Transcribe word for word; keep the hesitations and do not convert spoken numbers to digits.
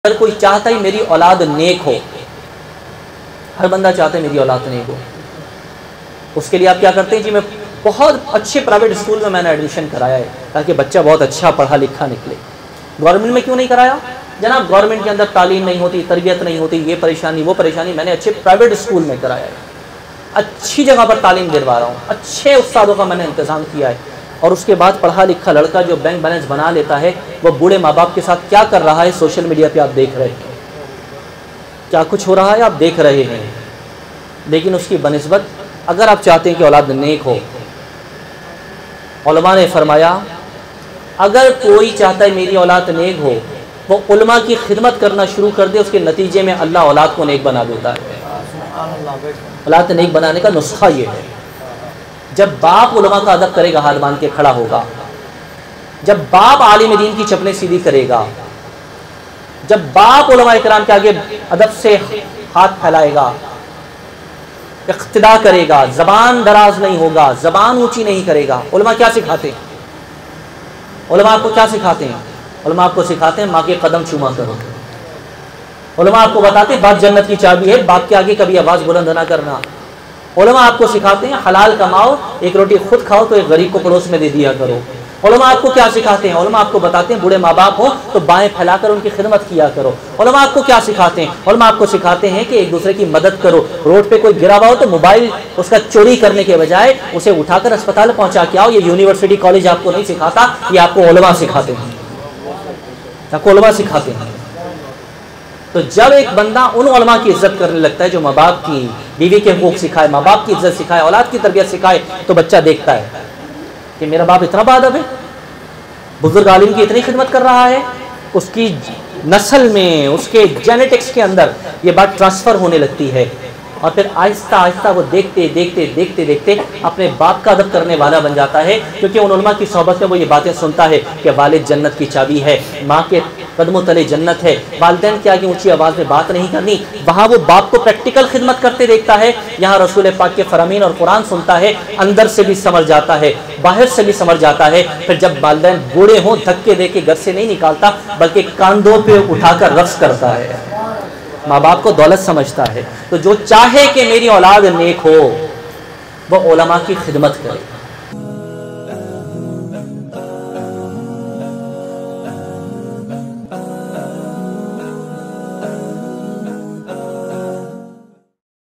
اگر کوئی چاہتا ہے میری اولاد نیک ہو، ہر بندہ چاہتا ہے میری اولاد نیک ہو، اس کے لیے آپ کیا کرتے ہیں؟ جی میں بہت اچھے پرائیویٹ اسکول میں میں نے ایڈمیشن کرایا ہے تاکہ بچہ بہت اچھا پڑھا لکھا نکلے۔ گورنمنٹ میں کیوں نہیں کرایا؟ جناب گورنمنٹ کے اندر تعلیم نہیں ہوتی، تربیت نہیں ہوتی، یہ پریشانی وہ پریشانی، میں نے اچھے پرائیویٹ اسکول میں کرایا ہے، اچھی جگہ پر تعلیم دلوا رہا ہوں، اچھے استادوں کا میں نے انتظام کیا ہے۔ اور اس کے بعد پڑھا لکھا لڑکا جو بینک بیلنس بنا لیتا ہے وہ بوڑھے ماں باپ کے ساتھ کیا کر رہا ہے سوشل میڈیا پہ آپ دیکھ رہے ہیں، کیا کچھ ہو رہا ہے آپ دیکھ رہے ہیں۔ لیکن اس کی بنسبت اگر آپ چاہتے ہیں کہ اولاد نیک ہو، علماء نے فرمایا اگر کوئی چاہتا ہے میری اولاد نیک ہو، وہ علماء کی خدمت کرنا شروع کر دے، اس کے نتیجے میں اللہ اولاد کو نیک بنا دیتا ہے۔ اولاد نیک بنانے کا نسخہ یہ ہے، جب باپ علماء کا ادب کرے گا، ہاتھ باندھ کے کھڑا ہوگا، جب باپ عالم دین کی چپلیں سیدھی کرے گا، جب باپ علماء اکرام کے آگے ادب سے ہاتھ پھیلائے گا، اقتداء کرے گا، زبان دراز نہیں ہوگا، زبان اونچی نہیں کرے گا۔ علماء کیا سکھاتے ہیں؟ علماء آپ کو کیا سکھاتے ہیں؟ علماء آپ کو سکھاتے ہیں ماں کے قدم چوما کرو۔ علماء آپ کو بتاتے ہیں بات جنت کی چابی ہے، باپ کے آگے کبھی آواز بلند نہ کرنا۔ علماء آپ کو سکھاتے ہیں حلال کماؤ، ایک روٹی خود کھاؤ تو ایک غریب کو پڑوس میں دے دیا کرو۔ علماء آپ کو کیا سکھاتے ہیں؟ علماء آپ کو بتاتے ہیں بوڑھے ماں باپ ہو تو بائیں پھیلا کر ان کی خدمت کیا کرو۔ علماء آپ کو کیا سکھاتے ہیں؟ علماء آپ کو سکھاتے ہیں کہ ایک دوسرے کی مدد کرو، روڈ پہ کوئی گرا ہوا ہو تو موبائل اس کا چوری کرنے کے بجائے اسے اٹھا کر اسپتال پہنچا کے آؤ۔ یہ یونیورسٹی کالج آپ کو نہیں سکھاتا، یہ آپ کو علماء سکھاتے ہیں، آپ کو علماء سکھاتے ہیں۔ تو جب ایک بندہ ان علماء کی عزت کرنے لگتا ہے جو ماں باپ کی، بیوی کے حقوق سکھائے، ماں باپ کی عزت سکھائے، اولاد کی تربیت سکھائے، تو بچہ دیکھتا ہے کہ میرا باپ اتنا باادب ہے، بزرگ عالم کی اتنی خدمت کر رہا ہے، اس کی نسل میں، اس کے جینیٹکس کے اندر یہ بات ٹرانسفر ہونے لگتی ہے، اور پھر آہستہ آہستہ وہ دیکھتے دیکھتے دیکھتے دیکھتے اپنے باپ کا ادب کرنے والا بن جاتا ہے، کیونکہ ان علماء کی صحبت میں وہ یہ باتیں سنتا ہے کہ والد جنت کی چابی ہے، ماں کے قدموں تلے جنت ہے، والدین کے آگے اونچی آواز میں بات نہیں کرنی۔ وہاں وہ باپ کو پریکٹیکل خدمت کرتے دیکھتا ہے، یہاں رسول پاک کے فرامین اور قرآن سنتا ہے، اندر سے بھی سمجھ جاتا ہے، باہر سے بھی سمجھ جاتا ہے۔ پھر جب والدین بوڑھے ہوں دھکے دے کے گھر سے نہیں نکالتا بلکہ کاندھوں پہ اٹھا کر رقص کرتا ہے، ماں باپ کو دولت سمجھتا ہے۔ تو جو چاہے کہ میری اولاد نیک ہو وہ علماء کی خدمت کرے۔